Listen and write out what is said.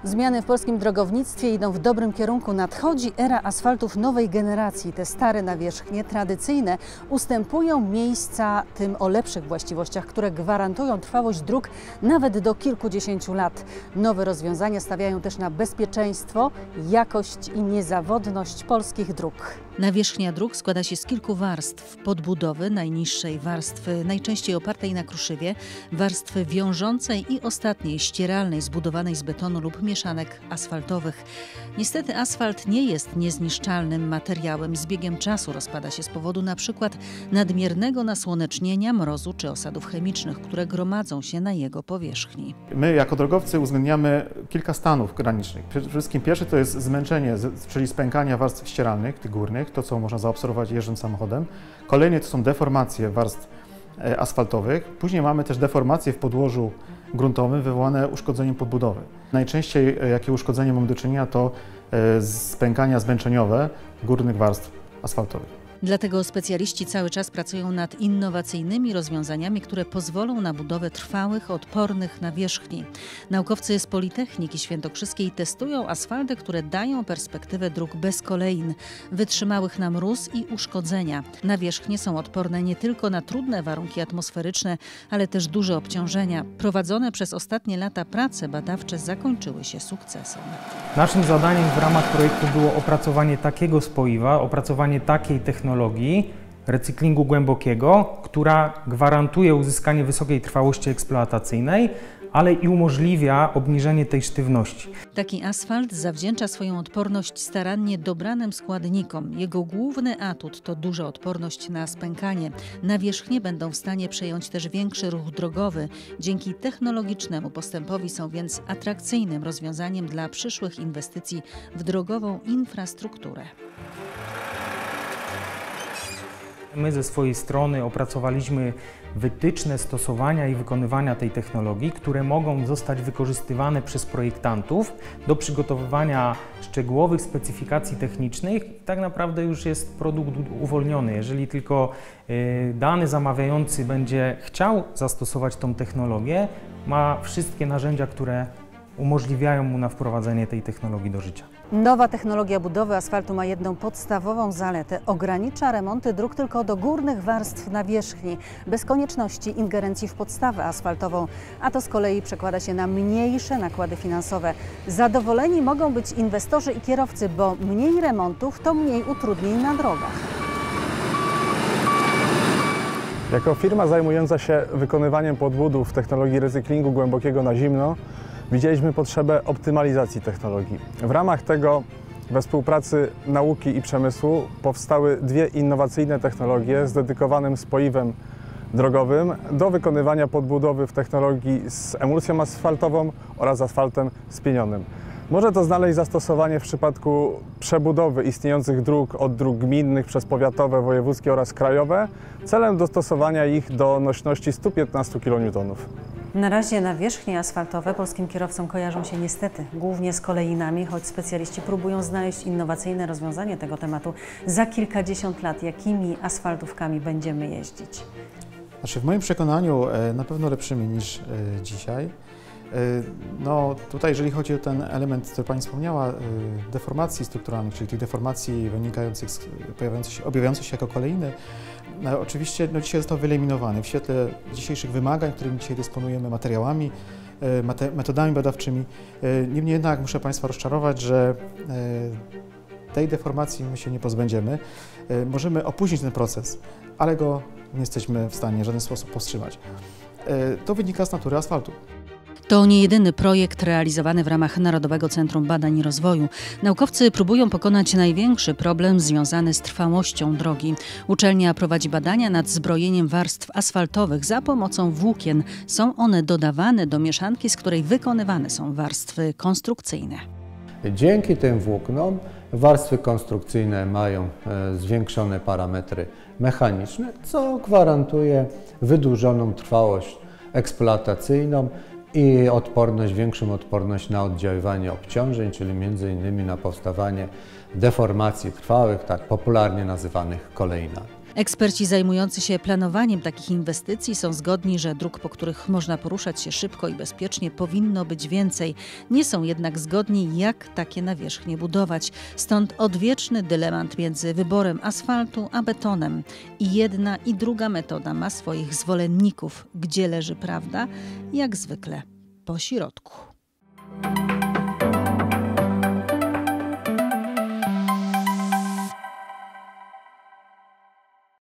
Zmiany w polskim drogownictwie idą w dobrym kierunku. Nadchodzi era asfaltów nowej generacji. Te stare nawierzchnie, tradycyjne, ustępują miejsca tym o lepszych właściwościach, które gwarantują trwałość dróg nawet do kilkudziesięciu lat. Nowe rozwiązania stawiają też na bezpieczeństwo, jakość i niezawodność polskich dróg. Nawierzchnia dróg składa się z kilku warstw. Podbudowy, najniższej warstwy, najczęściej opartej na kruszywie, warstwy wiążącej i ostatniej, ścieralnej, zbudowanej z betonu lub mieszanek asfaltowych. Niestety asfalt nie jest niezniszczalnym materiałem. Z biegiem czasu rozpada się z powodu np. nadmiernego nasłonecznienia, mrozu czy osadów chemicznych, które gromadzą się na jego powierzchni. My jako drogowcy uwzględniamy kilka stanów granicznych. Przede wszystkim pierwszy to jest zmęczenie, czyli spękania warstw ścieralnych, tych górnych, to co można zaobserwować jeżdżąc samochodem. Kolejny to są deformacje warstw asfaltowych. Później mamy też deformacje w podłożu gruntowym wywołane uszkodzeniem podbudowy. Najczęściej jakie uszkodzenie mamy do czynienia to spękania zmęczeniowe górnych warstw asfaltowych. Dlatego specjaliści cały czas pracują nad innowacyjnymi rozwiązaniami, które pozwolą na budowę trwałych, odpornych nawierzchni. Naukowcy z Politechniki Świętokrzyskiej testują asfalty, które dają perspektywę dróg bez kolejn, wytrzymałych na mróz i uszkodzenia. Nawierzchnie są odporne nie tylko na trudne warunki atmosferyczne, ale też duże obciążenia. Prowadzone przez ostatnie lata prace badawcze zakończyły się sukcesem. Naszym zadaniem w ramach projektu było opracowanie takiego spoiwa, opracowanie takiej technologii, recyklingu głębokiego, która gwarantuje uzyskanie wysokiej trwałości eksploatacyjnej, ale i umożliwia obniżenie tej sztywności. Taki asfalt zawdzięcza swoją odporność starannie dobranym składnikom. Jego główny atut to duża odporność na spękanie. Nawierzchnie będą w stanie przejąć też większy ruch drogowy. Dzięki technologicznemu postępowi są więc atrakcyjnym rozwiązaniem dla przyszłych inwestycji w drogową infrastrukturę. My ze swojej strony opracowaliśmy wytyczne stosowania i wykonywania tej technologii, które mogą zostać wykorzystywane przez projektantów do przygotowywania szczegółowych specyfikacji technicznych. Tak naprawdę już jest produkt uwolniony. Jeżeli tylko dany zamawiający będzie chciał zastosować tą technologię, ma wszystkie narzędzia, które umożliwiają mu na wprowadzenie tej technologii do życia. Nowa technologia budowy asfaltu ma jedną podstawową zaletę. Ogranicza remonty dróg tylko do górnych warstw nawierzchni, bez konieczności ingerencji w podstawę asfaltową, a to z kolei przekłada się na mniejsze nakłady finansowe. Zadowoleni mogą być inwestorzy i kierowcy, bo mniej remontów to mniej utrudnień na drogach. Jako firma zajmująca się wykonywaniem podbudów w technologii recyklingu głębokiego na zimno, widzieliśmy potrzebę optymalizacji technologii. W ramach tego we współpracy nauki i przemysłu powstały dwie innowacyjne technologie z dedykowanym spoiwem drogowym do wykonywania podbudowy w technologii z emulsją asfaltową oraz asfaltem spienionym. Może to znaleźć zastosowanie w przypadku przebudowy istniejących dróg od dróg gminnych przez powiatowe, wojewódzkie oraz krajowe celem dostosowania ich do nośności 115 kN. Na razie nawierzchnie asfaltowe polskim kierowcom kojarzą się niestety głównie z kolejnami, choć specjaliści próbują znaleźć innowacyjne rozwiązanie tego tematu. Za kilkadziesiąt lat jakimi asfaltówkami będziemy jeździć? Znaczy, w moim przekonaniu na pewno lepszymi niż dzisiaj. No tutaj, jeżeli chodzi o ten element, który Pani wspomniała, deformacji strukturalnych, czyli tych deformacji wynikających, objawiających się jako kolejny, oczywiście dzisiaj został wyeliminowany w świetle dzisiejszych wymagań, którymi dzisiaj dysponujemy, materiałami, metodami badawczymi. Niemniej jednak muszę Państwa rozczarować, że tej deformacji my się nie pozbędziemy. Możemy opóźnić ten proces, ale go nie jesteśmy w stanie w żaden sposób powstrzymać. To wynika z natury asfaltu. To nie jedyny projekt realizowany w ramach Narodowego Centrum Badań i Rozwoju. Naukowcy próbują pokonać największy problem związany z trwałością drogi. Uczelnia prowadzi badania nad zbrojeniem warstw asfaltowych za pomocą włókien. Są one dodawane do mieszanki, z której wykonywane są warstwy konstrukcyjne. Dzięki tym włóknom warstwy konstrukcyjne mają zwiększone parametry mechaniczne, co gwarantuje wydłużoną trwałość eksploatacyjną i odporność, większą odporność na oddziaływanie obciążeń, czyli m.in. na powstawanie deformacji trwałych, tak popularnie nazywanych kolejnami. Eksperci zajmujący się planowaniem takich inwestycji są zgodni, że dróg, po których można poruszać się szybko i bezpiecznie, powinno być więcej. Nie są jednak zgodni, jak takie nawierzchnie budować. Stąd odwieczny dylemat między wyborem asfaltu a betonem. I jedna i druga metoda ma swoich zwolenników. Gdzie leży prawda? Jak zwykle po środku.